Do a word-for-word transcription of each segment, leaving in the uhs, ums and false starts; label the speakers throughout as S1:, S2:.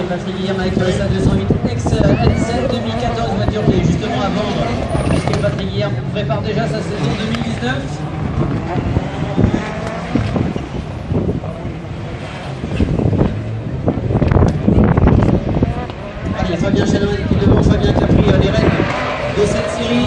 S1: Patrick Guilherme avec le S A deux cent huit X N sept deux mille quatorze, voiture qui est justement à vendre, puisque Patrick Guilherme prépare déjà sa saison deux mille dix-neuf. Il y a Fabien Chalin qui est devant, Fabien qui a pris euh, les rênes de cette série.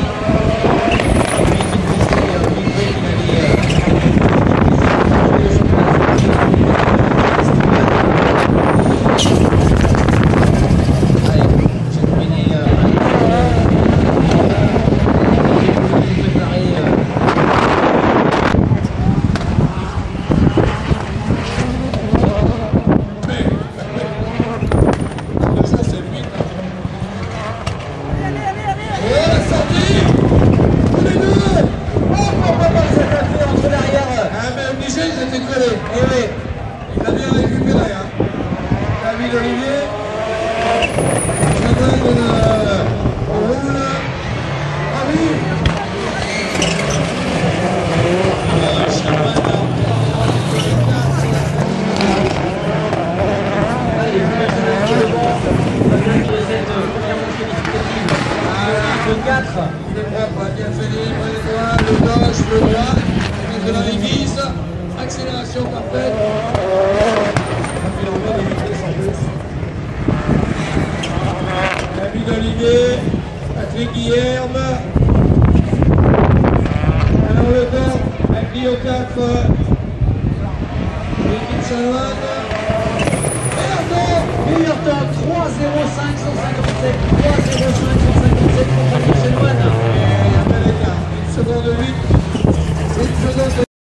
S2: Il a bien récupéré, hein. David Olivier. Chagrin de on roule. Ravi. Le propre, bien Philippe, les doigts, le gauche, le droit, de la révise. Accélération parfaite. David Olivier, Patrick Guilherme. Alors le temps, avec Lio quatre. L'équipe Chanoine. Meilleur temps
S1: Meilleur temps, trois zéro cinq cent cinquante-sept, trois zéro cinq cent cinquante-sept pour Patrick Chanoine.
S2: Et un bel écart. Une seconde huit. Une seconde